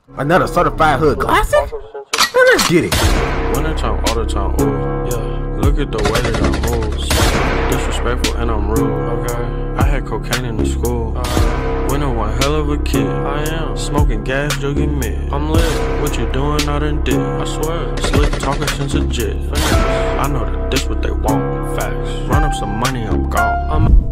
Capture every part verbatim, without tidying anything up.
Another certified hood classic? Well, let's get it. Winter time, all the time, ooh, yeah. Look at the way that I move. Disrespectful and I'm rude, okay. I had cocaine in the school. Uh, Winter one hell of a kid. I am. Smoking gas, jogging mid. I'm lit. What you doing, I done did. I swear. Slick talking since a jit. I know that this what they want. Facts. Run up some money, I'm gone. I'm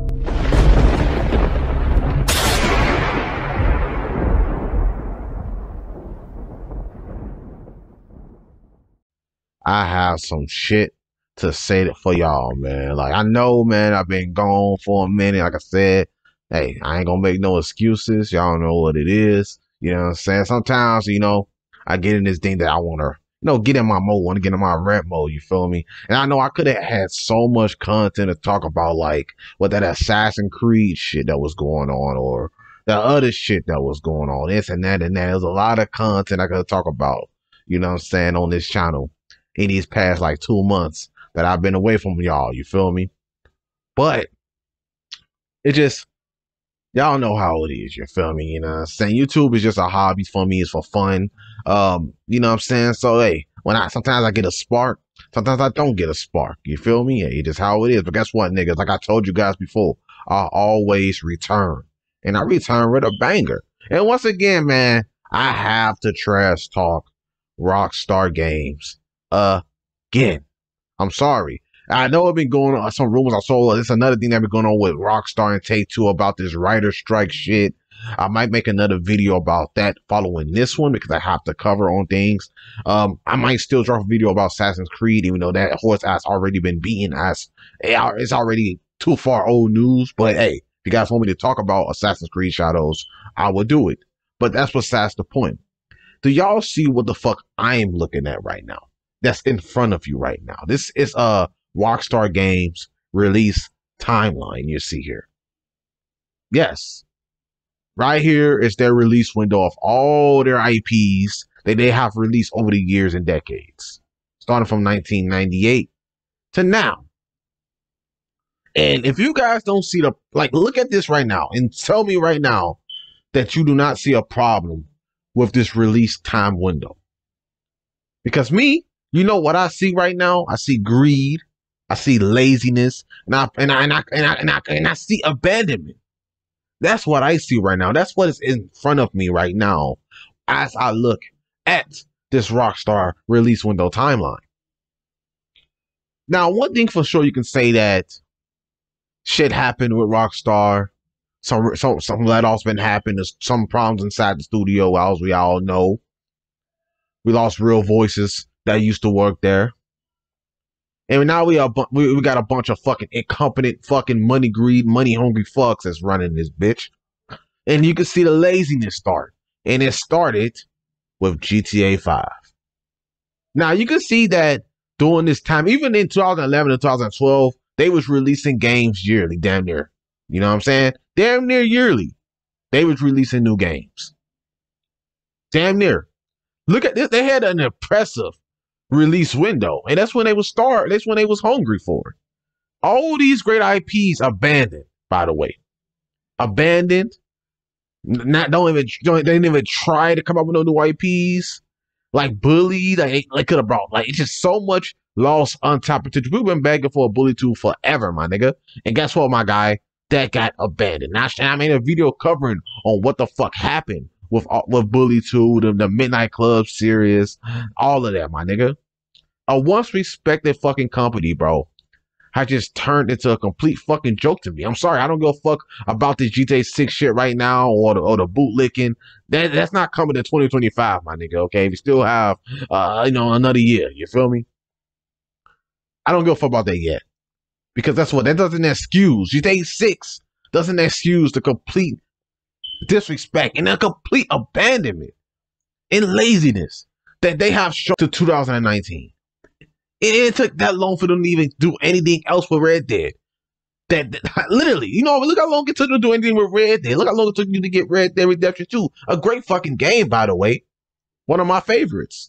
I have some shit to say for y'all, man. Like, I know, man, I've been gone for a minute. Like I said, hey, I ain't gonna make no excuses. Y'all know what it is. You know what I'm saying? Sometimes, you know, I get in this thing that I want to, you know, get in my mode, want to get in my rant mode, you feel me? And I know I could have had so much content to talk about, like, what that Assassin's Creed shit that was going on, or the other shit that was going on, this and that and that. There's a lot of content I could talk about, you know what I'm saying, on this channel in these past like two months that I've been away from y'all, you feel me? But it just, y'all know how it is, you feel me? You know what I'm saying? YouTube is just a hobby for me, it's for fun. Um, you know what I'm saying? So hey, when I sometimes I get a spark, sometimes I don't get a spark, you feel me? Hey, it is how it is. But guess what, niggas? Like I told you guys before, I always return. And I return with a banger. And once again, man, I have to trash talk Rockstar Games again. I'm sorry. I know it's been going on some rumors. I saw this another thing that been going on with Rockstar and Take-Two about this writer strike shit. I might make another video about that following this one because I have to cover on things. Um, I might still drop a video about Assassin's Creed, even though that horse has already been beaten as it's already too far old news. But hey, if you guys want me to talk about Assassin's Creed Shadows, I will do it. But that's besides the point. Do y'all see what the fuck I am looking at right now? That's in front of you right now. This is a Rockstar Games release timeline you see here. Yes. Right here is their release window of all their I Ps that they have released over the years and decades. Starting from nineteen ninety-eight to now. And if you guys don't see the, like, look at this right now and tell me right now that you do not see a problem with this release time window. Because me, you know what I see right now? I see greed, I see laziness, and I and I and I and I, and I, and I see abandonment. That's what I see right now. That's what is in front of me right now as I look at this Rockstar release window timeline. Now, one thing for sure, you can say that shit happened with Rockstar. Some some some let-offs been happening. There's some problems inside the studio, as we all know. We lost real voices that used to work there. And now we are we, we got a bunch of fucking incompetent fucking money greed, money hungry fucks that's running this bitch. And you can see the laziness start. And it started with G T A five. Now you can see that during this time, even in two thousand eleven and two thousand twelve, they was releasing games yearly, damn near. You know what I'm saying? Damn near yearly. They was releasing new games. Damn near. Look at this. They had an impressive release window. And that's when they was start. That's when they was hungry for it. All these great I Ps abandoned, by the way. Abandoned. Not don't even don't, they didn't even try to come up with no new I Ps. Like Bully, like they could have brought like it's just so much lost untapped potential. We've been begging for a Bully two forever, my nigga. And guess what, my guy? That got abandoned. Now I made a video covering on what the fuck happened with with Bully two, the, the Midnight Club series, all of that, my nigga. A once respected fucking company, bro, has just turned into a complete fucking joke to me. I'm sorry, I don't give a fuck about this G T A six shit right now or the, or the bootlicking. That that's not coming to twenty twenty-five, my nigga. Okay, we still have uh you know another year. You feel me? I don't give a fuck about that yet. Because that's what, that doesn't excuse, G T A six doesn't excuse the complete disrespect and the complete abandonment and laziness that they have shown to two thousand nineteen. It, it took that long for them to even do anything else with Red Dead. That, that literally, you know, look how long it took them to do anything with Red Dead. Look how long it took you to get Red Dead Redemption two. A great fucking game, by the way. One of my favorites.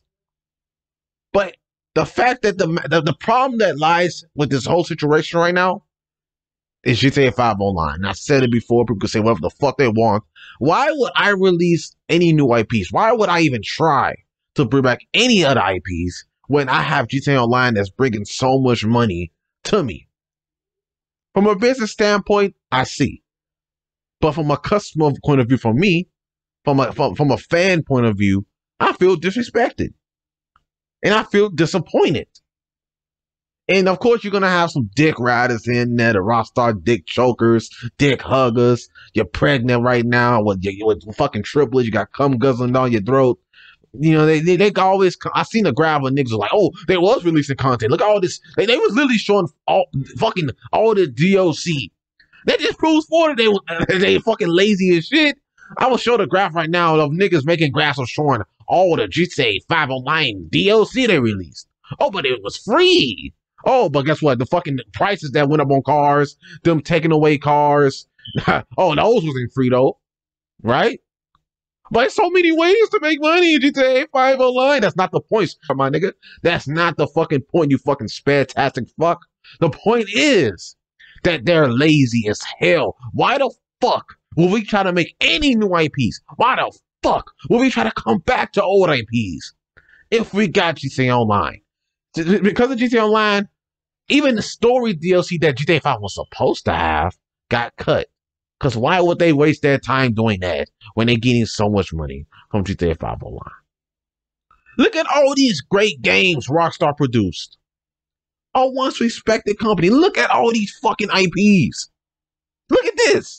But the fact that the, the the problem that lies with this whole situation right now is G T A five Online. And I said it before, people can say whatever the fuck they want. Why would I release any new I Ps? Why would I even try to bring back any other I Ps when I have G T A Online that's bringing so much money to me? From a business standpoint, I see. But from a customer point of view, from me, from a, from, from a fan point of view, I feel disrespected. And I feel disappointed. And of course, you're going to have some dick riders in there, the Rockstar dick chokers, dick huggers. You're pregnant right now with, with fucking triplets. You got cum guzzling down your throat. You know, they they, they always, I seen a grab of niggas like, oh, they was releasing content. Look at all this. They, they was literally showing all fucking, all the D L C. That just proves for it. They, they fucking lazy as shit. I will show the graph right now of niggas making graphs of showing all the G T A five Online D L C they released. Oh, but it was free. Oh, but guess what? The fucking prices that went up on cars, them taking away cars. Oh, those wasn't free though, right? But there's so many ways to make money in G T A five Online. That's not the point, my nigga. That's not the fucking point, you fucking spastastic fuck. The point is that they're lazy as hell. Why the fuck will we try to make any new I Ps? Why the fuck will we try to come back to old I Ps if we got G T A Online? Because of G T A Online, even the story D L C that G T A five was supposed to have got cut. Because why would they waste their time doing that when they're getting so much money from G T A five Online? Look at all these great games Rockstar produced. A once respected company. Look at all these fucking I Ps. Look at this.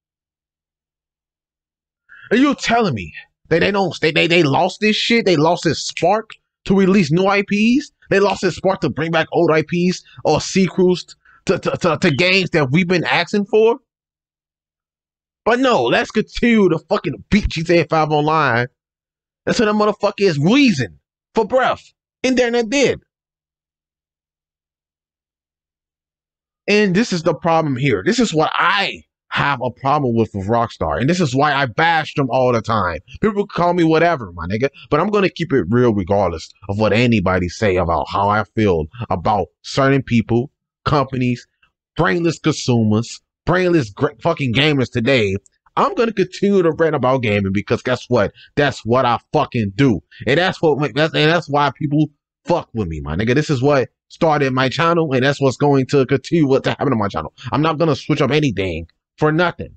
And you're telling me that they don't, they, they, they lost this shit? They lost this spark to release new I Ps? They lost this spark to bring back old I Ps or sequels to, to, to, to games that we've been asking for? But no, let's continue to fucking beat G T A five Online. That's what that motherfucker is wheezing for breath. And then it did. And this is the problem here. This is what I have a problem with with Rockstar. And this is why I bash them all the time. People call me whatever, my nigga. But I'm going to keep it real regardless of what anybody say about how I feel about certain people, companies, brainless consumers, brainless great fucking gamers today. I'm going to continue to rant about gaming because guess what? That's what I fucking do. And that's what, that's, and that's why people fuck with me, my nigga. This is what started my channel, and that's what's going to continue what to happen on my channel. I'm not going to switch up anything for nothing.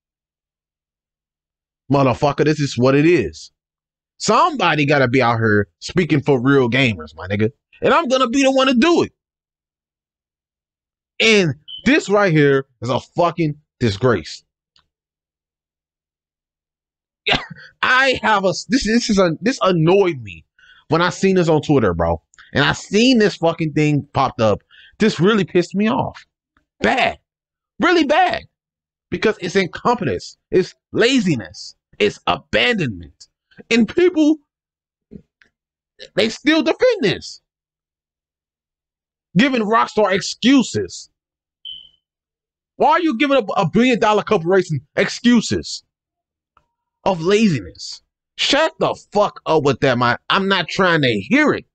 Motherfucker, this is what it is. Somebody got to be out here speaking for real gamers, my nigga. And I'm going to be the one to do it. And this right here is a fucking disgrace. Yeah, I have a, this, this is a, this annoyed me when I seen this on Twitter, bro. And I seen this fucking thing popped up. This really pissed me off. Bad. Really bad. Because it's incompetence. It's laziness. It's abandonment. And people, they still defend this. Giving Rockstar excuses. Why are you giving a, a billion dollar corporation excuses of laziness? Shut the fuck up with that, man. I'm not trying to hear it.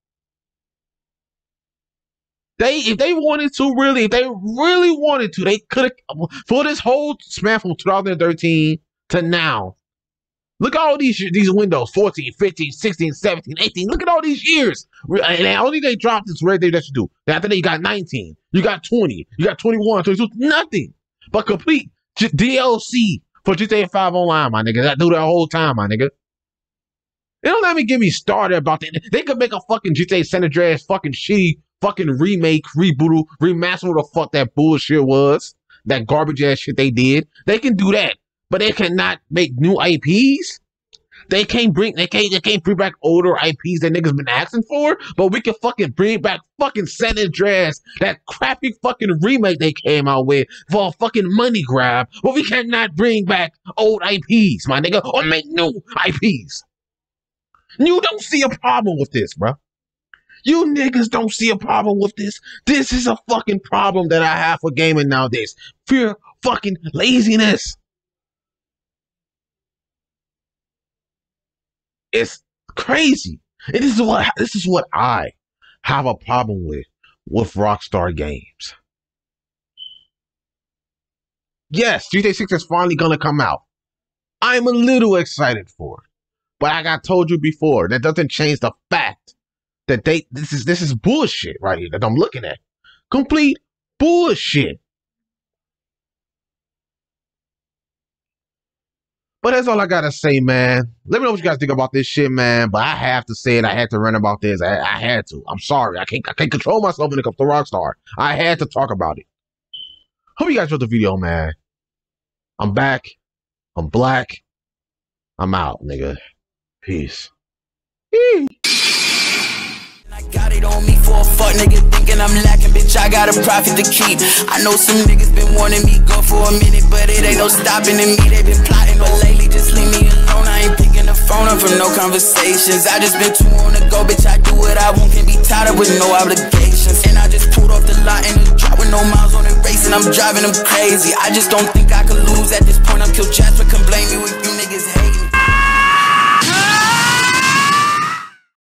They, if they wanted to really, if they really wanted to, they could have, for this whole span from two thousand thirteen to now, look at all these these windows, fourteen, fifteen, sixteen, seventeen, eighteen, look at all these years. And only they dropped this red day that you do. After that, you got nineteen, you got twenty, you got twenty-one, twenty-two, nothing but complete D L C for G T A five Online, my nigga. That do that whole time, my nigga. They don't let me get me started about that. They could make a fucking G T A San Andreas fucking shitty fucking remake, reboot, remaster, what the fuck that bullshit was. That garbage ass shit they did. They can do that. But they cannot make new I Ps. They can't bring they can't they can't bring back older I Ps that niggas been asking for. But we can fucking bring back fucking San Andreas, that crappy fucking remake they came out with for a fucking money grab. But we cannot bring back old I Ps, my nigga, or make new I Ps. You don't see a problem with this, bro. You niggas don't see a problem with this. This is a fucking problem that I have for gaming nowadays. Fear fucking laziness. It's crazy. And this is what this is what I have a problem with with Rockstar games. Yes, G T A six is finally gonna come out. I'm a little excited for it. But like I told you before, that doesn't change the fact that they this is this is bullshit right here that I'm looking at. Complete bullshit. But that's all I gotta say, man. Let me know what you guys think about this shit, man. But I have to say it. I had to rant about this. I, I had to. I'm sorry. I can't I can't control myself when it comes to Rockstar. I had to talk about it. Hope you guys enjoyed the video, man. I'm back. I'm black. I'm out, nigga. Peace. Eee. I got it on me for a fuck nigga thinking I'm lacking, bitch, I got a profit to keep. I know some niggas been wanting me go for a minute, but it ain't no stopping in me. They been plotting, but lately just leave me alone. I ain't picking the phone up for no conversations. I just been too on the go, bitch, I do what I want, can't be tied up with no obligations. And I just pulled off the lot in the drop with no miles on it racing. I'm driving them crazy. I just don't think I could lose at this point. I'm kill chats, but can blame you if you niggas